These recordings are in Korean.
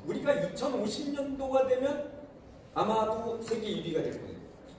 우리가 2050년도가 되면 아마도 세계 1위가 될 거예요.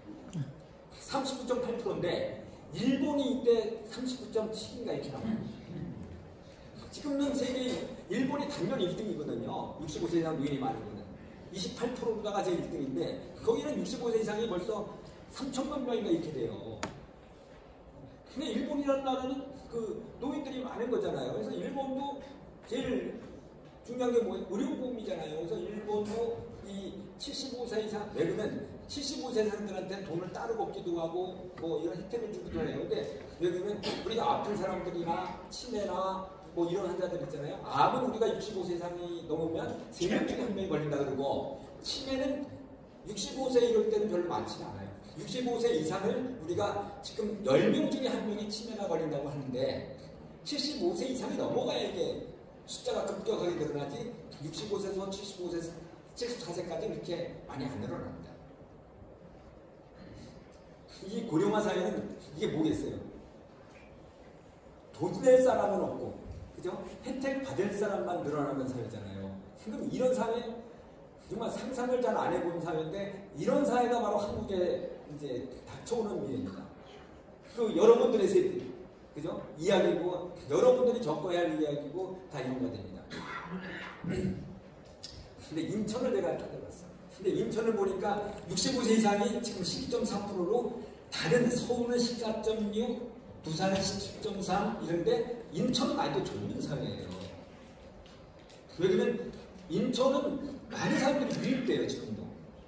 39.8%인데 일본이 이때 39.7인가 이렇게 나와요. 지금은 세계 일본이 당연 1등이거든요. 65세 이상 노인이 많은 거는 28%가 제 1등인데 거기는 65세 이상이 벌써 3천만 명인가 이렇게 돼요. 근데 일본이라는 나라는 그 노인들이 많은 거잖아요. 그래서 일본도 제일 중요한 게 뭐예요? 의료보험이잖아요. 그래서 일본도 이 75세 이상, 왜 그러면 75세 사람들한테 돈을 따로 걷기도 하고 뭐 이런 혜택을 주기도 해요. 근데 왜 그러면 우리가 아픈 사람들이나 치매나 뭐 이런 환자들 있잖아요. 암은 우리가 65세 이상이 넘으면 3명 중에 1명이 걸린다 그러고 치매는 65세 이럴 때는 별로 많지는 않아요. 65세 이상을 우리가 지금 10명 중에 1명이 치매가 걸린다고 하는데 75세 이상이 넘어가야 이게 숫자가 급격하게 늘어나지 65세에서 75세, 74세까지 이렇게 많이 안 늘어납니다. 이 고령화 사회는 이게 뭐겠어요? 돈 낼 사람은 없고 그죠? 혜택 받을 사람만 늘어나는 사회잖아요. 그럼 이런 사회 정말 상상을 잘 안 해본 사회인데 이런 사회가 바로 한국에 이제 닥쳐오는 미래입니다. 그 여러분들의 세대, 그죠? 이야기고 여러분들이 겪어야 할 이야기고 다 이런 거 됩니다. 근데 인천을 내가 찾아봤어. 근데 인천을 보니까 65세 이상이 지금 12.4%로 다른 서울은 14.6, 부산은 17.3 이런데 인천은 아직도 젊은 사회예요. 왜냐면 인천은 많은 사람들이 유입돼요. 지금도.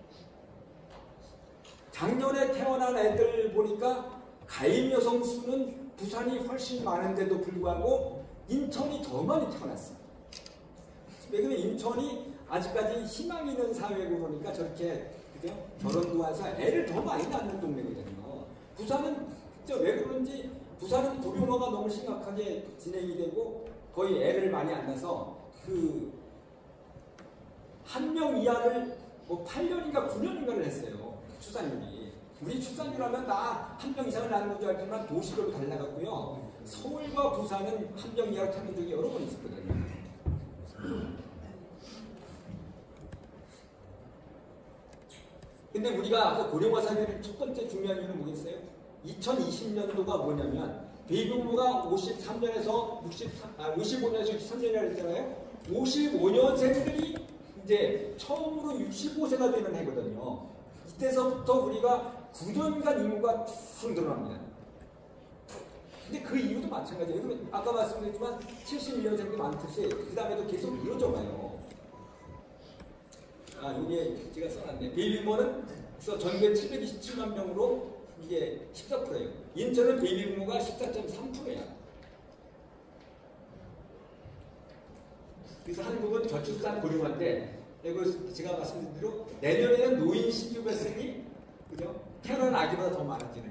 작년에 태어난 애들 보니까 가임 여성 수는 부산이 훨씬 많은데도 불구하고 인천이 더 많이 태어났어요. 왜냐면 인천이 아직까지 희망이 있는 사회고 그러니까 저렇게 그죠? 결혼도 와서 애를 더 많이 낳는 동네거든요. 부산은 왜 그런지 부산은 고령화가 너무 심각하게 진행이 되고 거의 애를 많이 안 낳아서 그 한 명 이하를 뭐 8년인가 9년인가를 했어요. 출산율이. 우리 출산율 하면 나 한 명 이상을 낳는 줄 알지만 도시로 달라갔고요. 서울과 부산은 한 명 이하로 타는 적이 여러 번 있었거든요. 근데 우리가 고령화 사회의 첫 번째 중요한 이유는 뭐겠어요? 2020년도가 뭐냐면 베이비붐가 53년에서 55년에서 63년이라고 했잖아요. 55년생들이 이제 처음으로 65세가 되는 해거든요. 이때서부터 우리가 9년간 인구가 툭 늘어납니다. 근데 그 이유도 마찬가지예요. 아까 말씀드렸지만 71년생도 많듯이 그 다음에도 계속 이어져 가요. 여기에 제가 써놨네. 베이비붐은 전국에 727만 명으로 이게 14%예요. 인천은 베이비붐가 14.3%야. 그래서 한국은 저출산 고령화인데, 제가 말씀드린 대로 내년에는 노인 신규 발생이 그죠? 태어난 아기보다 더 많아지는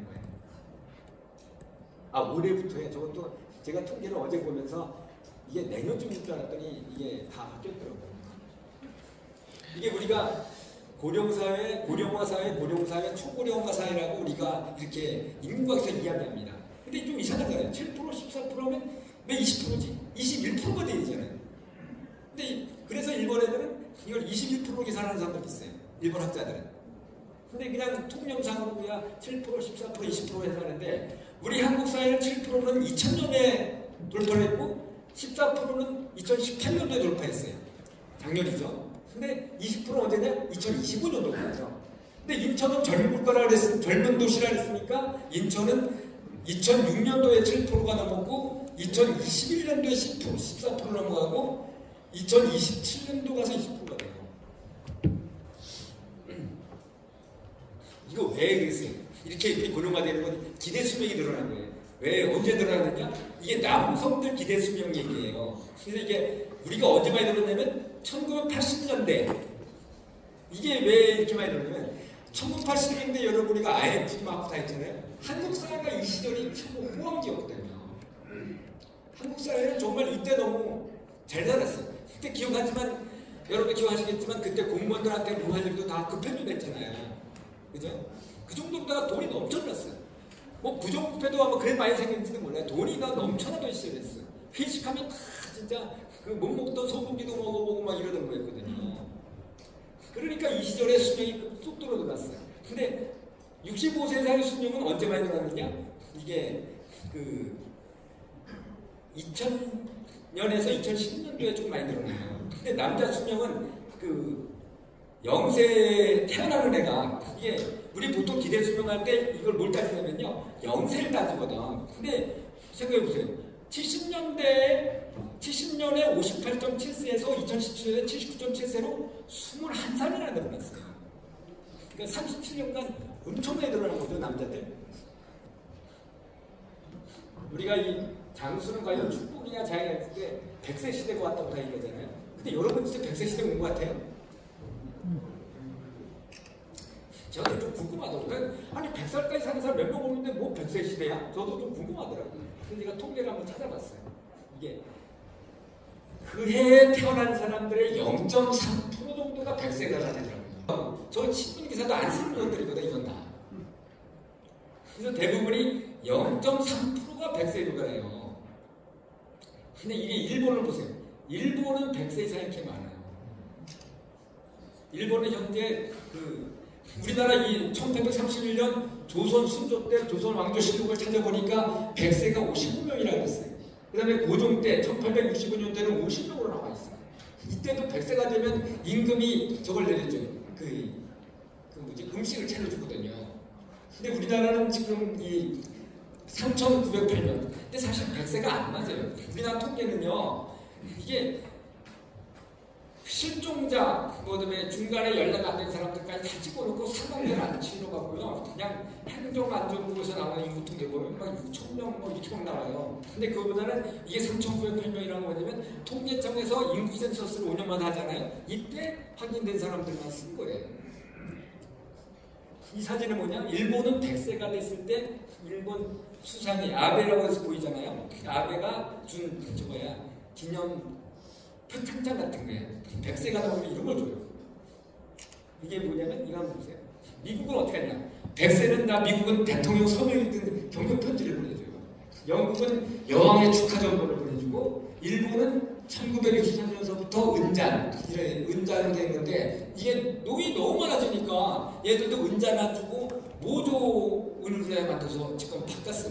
거예요. 올해부터야. 저것도 제가 통계를 어제 보면서 이게 내년쯤일 줄 알았더니 이게 다 바뀌었더라고요. 이게 우리가 고령사회, 고령화사회, 고령사회, 초고령화 사회라고 우리가 이렇게 인문학에서 이야기합니다. 근데 좀 이상하잖아요. 7%, 14%면 왜 20%지? 21%가 되잖아요. 근데 그래서 일본 애들은 이걸 21%로 계산하는 사람들이 있어요. 일본 학자들은. 근데 그냥 통념상으로 그냥 7%, 14%, 20% 해서하는데 우리 한국 사회는 7%는 2000년에 돌파를 했고 14%는 2018년도에 돌파했어요. 작년이죠. 근데 20%는 언제냐? 2025년 돌파죠. 근데 인천은 젊은 거라 그랬으니까, 젊은 도시라 그랬으니까 인천은 2006년도에 7%가 넘었고 2021년도에 10%, 14% 넘어가고 2027년도 가서 20%가 돼요. 이거 왜 그랬어요? 이렇게 고령화되는 건 기대 수명이 늘어난 거예요. 왜 언제 늘어났느냐? 이게 남성들 기대 수명 얘기예요. 그래서 이게 우리가 언제 많이 늘어나냐면 1980년대. 이게 왜 이렇게 많이 늘어나냐면 1980년대 여러분 우리가 IMF 막 다 했잖아요. 한국 사회가 이 시절이 참 호황기였거든요. 한국 사회는 정말 이때 너무 잘 살았어요. 그때 기억하지만 여러분 기억하시겠지만 그때 공무원들한테 뭐 할 일도 다 급편집했잖아요. 그죠? 그 정도보다 돈이 넘쳐났어요. 뭐 부정부패도 아마 그래 많이 생겼는지도 몰라요. 돈이 다 넘쳐나던 시절이었어요. 회식하면 다 진짜 그 못 먹던 소고기도 먹어보고 막 이러던 거였거든요. 그러니까 이 시절에 수명이 뚝 떨어졌어요. 근데 65세 이상의 수명은 언제 많이 늘어났느냐? 이게 그 2000년에서 2010년도에 좀 많이 늘어나요. 근데 남자 수명은 그 0세 태어나는 애가 이게 우리 보통 기대 수명할 때 이걸 뭘 따지냐면요. 0세를 따지거든. 근데 생각해보세요. 70년에 58.7세에서 2017년에 79.7세로 21살이나 늘어났어요. 그러니까 37년간 엄청나게 늘어난 거죠, 남자들. 우리가 이 장수는 과연 축복이냐 자기가 했을 때 100세 시대가 왔다고 다 얘기하잖아요. 근데 여러분 진짜 100세 시대가 온 것 같아요? 저도 좀 궁금하더라고요. 아니 100살까지 사는 사람 몇 명 오는데 뭐 100세 시대야? 저도 좀 궁금하더라고요. 그래서 제가 통계를 한번 찾아봤어요. 이게 그 해에 태어난 사람들의 0.3% 정도가 100세가 되더라고요. 저 신문 기사도 안 쓰는 분들이거든 이건 다. 그래서 대부분이 0.3%가 100세로 가요. 근데 이게 일본을 보세요. 일본은 100세 이상이 이렇게 많아요. 일본은 현재 우리나라 이 1831년 조선 순조 때 조선 왕조 실록을 찾아보니까 100세가 55명이라고 했어요. 그 다음에 고종 때 1865년대는 50명으로 나와 있어요. 이때도 100세가 되면 임금이 저걸 내렸죠. 음식을 차려주거든요. 근데 우리나라는 지금 이 3,908명. 근데 사실 100세가 안 맞아요. 우리나라 통계는요. 이게 실종자, 그다음에 중간에 연락 안 된 사람들까지 다 찍어놓고 사망자를 안 치러가고요. 그냥 행정안전부에서 나오는 인구 통계 보면 막 6,000명, 뭐 6,000명 나와요. 근데 그거보다는 이게 3,908명이라는 거냐면 통계청에서 인구 센서스를 5년마다 하잖아요. 이때 확인된 사람들만 쓴 거예요. 이 사진은 뭐냐? 일본은 100세가 됐을 때 일본 수상이 아베라고 해서 보이잖아요. 아베가 준 기념 표창장 같은 거예요. 100세가 나오면 이런 걸 줘요. 이게 뭐냐면 이거 한번 보세요. 미국은 어떻게 하냐? 100세는 미국은 대통령 서명이든 경력 편지를 보내줘요. 영국은 여왕의 축하 전보를 보내주고 일본은 1963년서부터 은잔을 된 건데 이게 돈이 너무 많아지니까 얘들도 은잔 안 주고 모조 은으로 만들어서 지금 바꿨어요.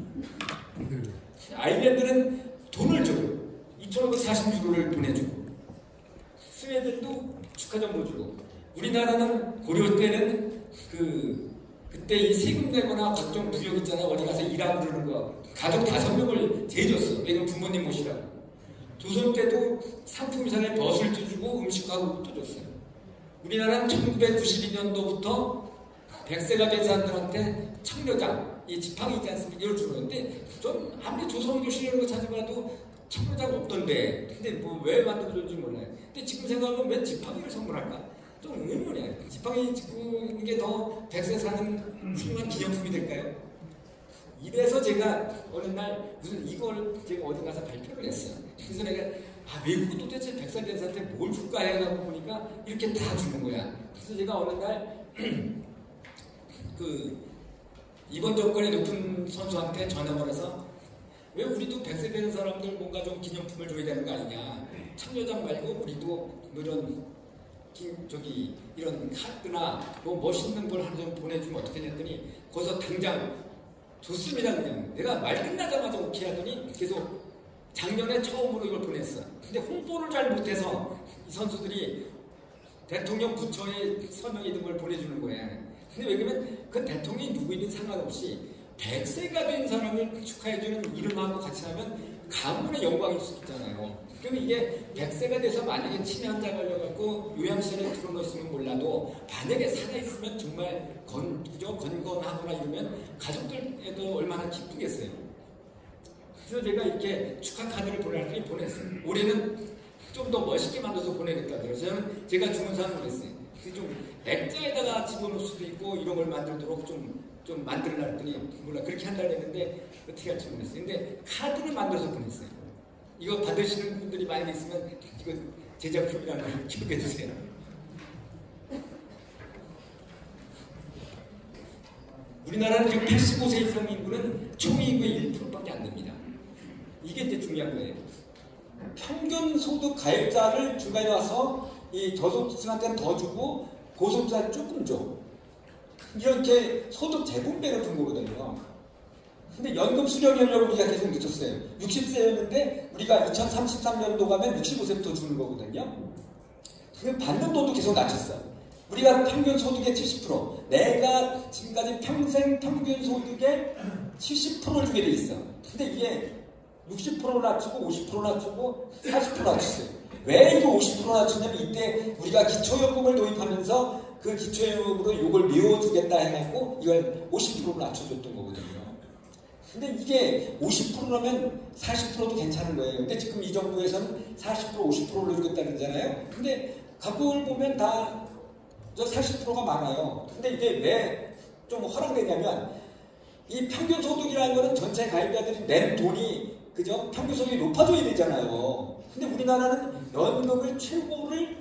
아일랜드는 돈을 줘요. 2,540유로를 보내주고 스웨덴도 축하전보 주고 우리나라는 고려 때는 그때 이 세금 내거나 각종 부역 있잖아. 어디 가서 일하고 그러는 거 가족 5명을 재줬어. 왜냐면 부모님 모시라고. 조선 때도 상품 이상의 벼슬도 주고 음식하고 또 줬어요. 우리나라는 1992년도부터 100세가 된 사람들한테 청려장, 이 지팡이 있지 않습니까? 이걸 주는데 좀 아무리 조선조 시절로 찾아봐도 청려장 없던데 근데 뭐 왜 만들어줬는지 몰라요. 근데 지금 생각하면 왜 지팡이를 선물할까? 좀 의문이야. 지팡이 지금 이게 더 100세 사는 훌륭한 기념품이 될까요? 이래서 제가 어느 날 무슨 이걸 제가 어디 가서 발표를 했어요. 그래서 내가 외국은 도대체 100살 된 사람한테 뭘 줄까 해가지고 보니까 이렇게 다 주는 거야. 그래서 제가 어느 날 이번 정권의 높은 선수한테 전화를 해서 왜 우리도 100세 되는 사람들 뭔가 좀 기념품을 줘야 되는 거 아니냐. 청려장 말고 우리도 뭐 이런 카드나 뭐 멋있는 걸 한 점 보내주면 어떻게 됐더니 거기서 당장 좋습니다. 그냥 내가 말 끝나자마자 오케이 하더니 계속 작년에 처음으로 이걸 보냈어. 근데 홍보를 잘 못해서 이 선수들이 대통령 부처에 서명이 있는 걸 보내주는 거야. 근데 왜 그러면 그 대통령이 누구이든 상관없이 100세가 된 사람을 축하해주는 이름하고 같이 하면 가문의 영광일 수 있잖아요. 그럼 이게 100세가 돼서 만약에 치매 환자 걸려갖고 요양실에 들어놓으시면 몰라도 만약에 살아있으면 정말 건건하거나 이러면 가족들에도 얼마나 기쁘겠어요. 그래서 제가 이렇게 축하 카드를 보냈어요. 올해는 좀 더 멋있게 만들어서 보내겠다더라고요. 저는 제가 주문사항을 그랬어요. 좀 액자에다가 집어넣을 수도 있고 이런 걸 만들도록 좀 만들려고 했더니 몰라 그렇게 한다고 했는데 어떻게 할지 모르겠어요. 근데 카드를 만들어서 보냈어요. 이거 받으시는 분들이 많이 있으면 이거 제작품이라는 걸 기억해 주세요. 우리나라는 지금 85세 이상 인구는 총 인구의 1%밖에 안 됩니다. 이게 이제 중요한 거예요. 평균 소득 가입자를 중간에 와서 이 저소득층한테는 더 주고 고소득자는 조금 줘. 이렇게 소득 재분배를 준 거거든요. 근데 연금 수령 연령을 우리가 계속 늦췄어요. 60세였는데 우리가 2033년도 가면 65세부터 주는 거거든요. 그 받는 돈도 계속 낮췄어. 우리가 평균 소득의 70%, 내가 지금까지 평생 평균 소득의 70%를 주게 돼 있어. 근데 이게 60% 낮추고 50% 낮추고 40% 낮췄어요. 왜 이거 50% 낮추냐면 이때 우리가 기초연금을 도입하면서 그 기초연금으로 이걸 메워주겠다 해갖고 이걸 50%로 낮춰줬던 거거든요. 근데 이게 50%라면 40%도 괜찮은 거예요. 근데 지금 이 정부에서는 40%, 50%를 올려주겠다 그러잖아요. 근데 각국을 보면 다 저 40%가 많아요. 근데 이게 왜 좀 허락되냐면 이 평균 소득이라는 거는 전체 가입자들이 낸 돈이 그죠? 평균 소득이 높아져야 되잖아요. 근데 우리나라는 연금을 최고를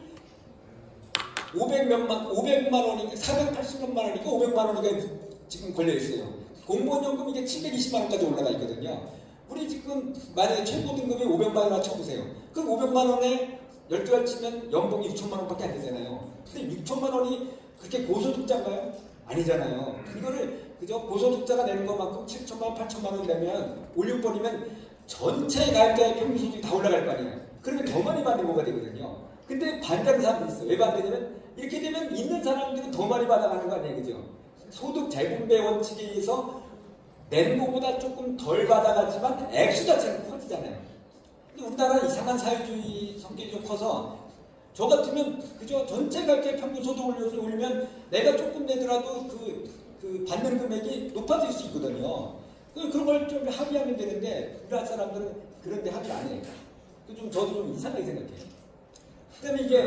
500만 원이니까 480만 원이니까 500만 원이가 지금 걸려 있어요. 공무원연금 이게 720만 원까지 올라가 있거든요. 우리 지금 만약에 최고 등급이 500만 원이나 쳐보세요. 그럼 500만 원에 12달 치면 연봉이 6천만 원밖에 안 되잖아요. 근데 6천만 원이 그렇게 고소득자인가요? 아니잖아요. 이거를 그저 고소득자가 내는 것만큼 7천만 원, 8천만 원 되면 올려버리면 전체 가입자의 평균 소득이 다 올라갈 거 아니에요. 그러면 더 많이 받는 거가 되거든요. 근데 반대하는 사람도 있어요. 왜 반대냐면 이렇게 되면 있는 사람들은 더 많이 받아가는 거 아니에요. 그죠? 소득 재분배 원칙에 의해서 낸 거보다 조금 덜 받아가지만 액수 자체는 커지잖아요. 근데 우리나라는 이상한 사회주의 성격이 좀 커서 저 같으면 그저 전체 가입자의 평균 소득을 올리면 내가 조금 내더라도 그 받는 금액이 높아질 수 있거든요. 그런 걸 좀 합의하면 되는데 우리나라 사람들은 그런데 합의 안 해요. 저도 좀 이상하게 생각해요. 그 다음에 이게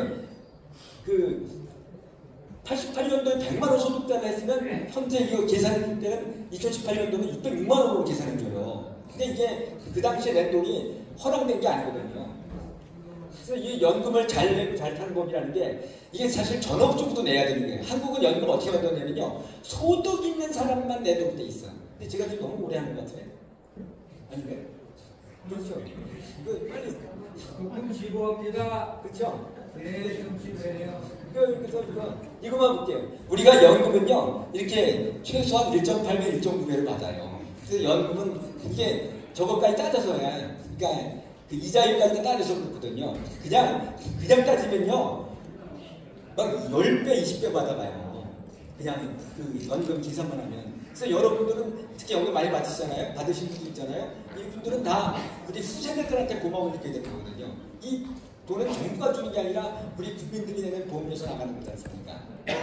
88년도에 100만 원 소득자가 했으면 현재 이거 계산했을 때는 2018년도는 606만 원으로 계산해줘요. 근데 이게 그 당시에 낸 돈이 허락된 게 아니거든요. 그래서 이 연금을 잘 타는 법이라는 게 이게 사실 전업주부도 내야 되는 거예요. 한국은 연금 어떻게 만드냐면요. 소득 있는 사람만 내도록 돼 있어. 근데 제가 지금 너무 오래 하는 것 같아요. 아닌가요? 그렇죠. 빨리. 조금 지루합니다. 그렇죠? 네, 좀 지루해요. 그래서 이거만 볼게요. 우리가 연금은요, 이렇게 최소한 1.8배, 1.9배를 받아요. 그래서 연금은 이게 저것까지 따져서야, 그러니까 그 이자율까지 따져서 그렇거든요. 그냥 따지면요, 막 10배, 20배 받아가요. 그냥 그 연금 계산만 하면. 그래서 여러분들은 특히 연금 많이 받으시잖아요. 받으신 분도 있잖아요. 이분들은 다 우리 후세대들한테 고마움을 느끼게 되는 거거든요. 이 돈은 정부가 주는 게 아니라 우리 국민들이 내는 보험료에서 나가는 거지 않습니까?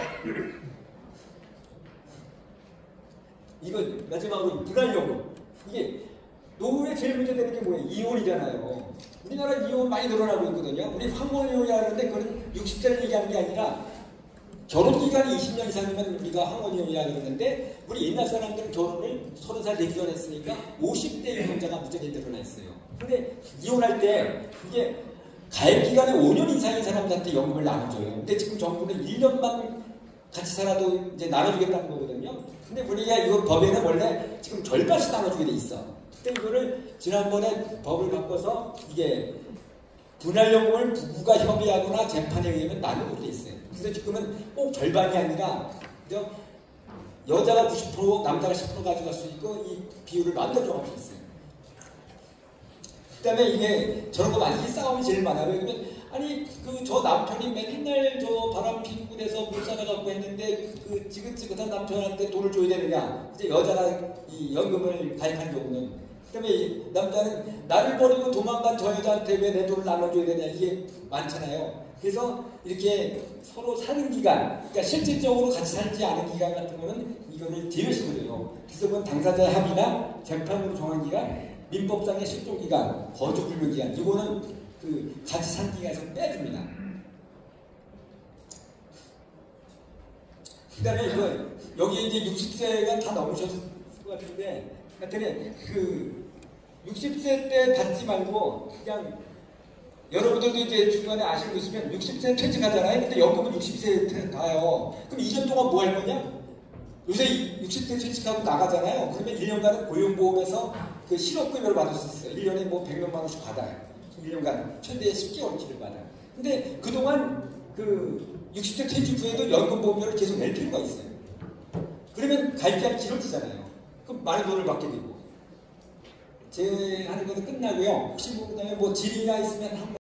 이거 마지막으로 분할요금. 이게 노후에 제일 문제 되는 게 뭐예요? 이혼이잖아요. 우리나라 이혼 많이 늘어나고 있거든요. 우리 황혼이혼이라 하는데 그건 60세를 얘기하는 게 아니라 결혼기간이 20년 이상이면 우리가 황혼이혼이라 그러는데 우리 옛날 사람들은 결혼을 30살 되기 전에 했으니까 50대 이혼자가 무지하게 늘어나 있어요. 근데 이혼할 때 이게 가입기간이 5년 이상인 사람들한테 연금을 나눠줘요. 근데 지금 정부는 1년만 같이 살아도 이제 나눠주겠다는 거거든요. 근데 우리가 이거 법에는 원래 지금 절반씩 나눠주게 돼 있어. 근데 이거를 지난번에 법을 바꿔서 이게 분할연금을 부부가 협의하거나 재판에 의하면 나누게 돼 있어요. 그래서 지금은 꼭 절반이 아니라 그죠? 여자가 90%, 남자가 10% 가져갈 수 있고 이 비율을 만들어 정할 수 있어요. 그 다음에 이게 저런 거 많이 싸움이 제일 많아요. 왜냐면 아니 저 남편이 맨날 저 바람 피우고 그래서 물 사다 갖고 했는데 그 지긋지긋한 남편한테 돈을 줘야 되느냐. 이제 여자가 이 연금을 가입한 경우는. 그 다음에 이 남자는 나를 버리고 도망간 저 여자한테 왜 내 돈을 나눠줘야 되냐. 이게 많잖아요. 그래서 이렇게 서로 사는 기간, 그러니까 실질적으로 같이 살지 않은 기간 같은 거는 이거를 제외시켜줘요. 그래서 그건 당사자의 합의나 재판으로 정한 기간, 민법상의 실종기간, 거주불명기간, 이거는 그 같이 산 기간에서 빼줍니다. 그 다음에 이거, 여기 이제 60세가 다 넘으셨을 것 같은데, 하여튼 그 60세 때 받지 말고 그냥 여러분들도 이제 중간에 아시고 있으면 60세 퇴직하잖아요. 근데 연금은 60세에 가요. 그럼 2년 동안 뭐 할 거냐? 요새 60세 퇴직하고 나가잖아요. 그러면 1년간은 고용보험에서 그 실업급여를 받을 수 있어요. 1년에 뭐 100몇만 원씩 받아요. 1년간 최대 10개월치를 받아요. 근데 그동안 그 60세 퇴직 후에도 연금보험료를 계속 낼 필요가 있어요. 그러면 갈피하기 길어지잖아요. 그럼 많은 돈을 받게 되고. 제 하는 것도 끝나고요. 혹시 뭐 그다음에 뭐 질의나 있으면 한번